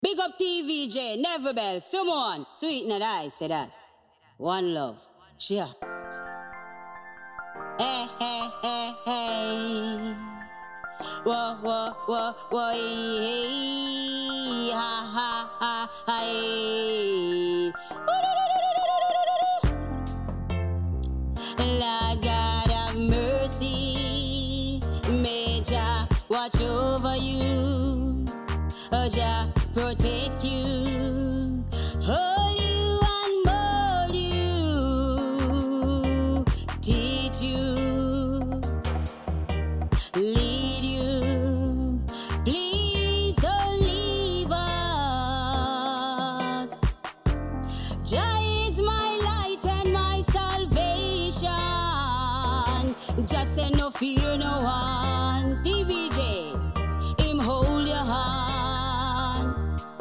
Big up TVJ, Never Bell, someone, sweet Nad-i, say that. One love, yeah. Hey, hey, hey, hey. Whoa, whoa, whoa, whoa, hey, ha, ha, ha, ha, hey. Lord God have mercy, may Jah watch over you, Jah protect you, hold you and mold you, teach you, lead you. Please don't leave us. Jah is my light and my salvation. Just say no fear no one. TVJ, him hold your hand.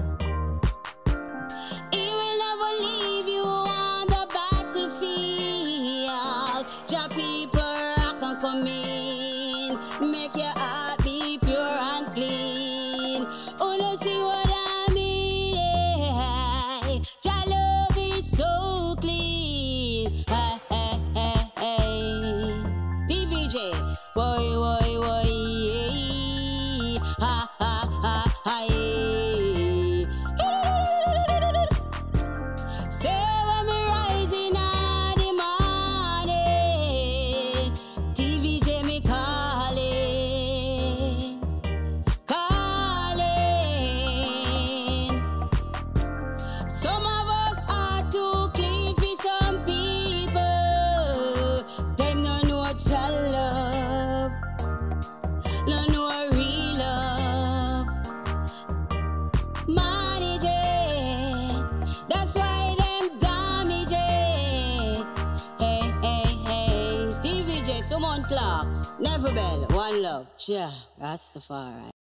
He will never leave you on the battlefield. Jah people rock and come in, make your heart be pure and clean. Oh, no, see what I mean? Hey, Jah love is so clean. Hey, hey, hey, hey. TVJ, boy, boy, boy, hey. Ha, ha, ha, ha, hey. Say when me rising in the morning, TVJ me calling, calling. Some of us are too clean for some people. Them no know Jah love, no know real love. Managing, that's why them damaging. Hey, hey, hey. TVJ, someone clock. Never Bell, one love. Yeah, Rastafari.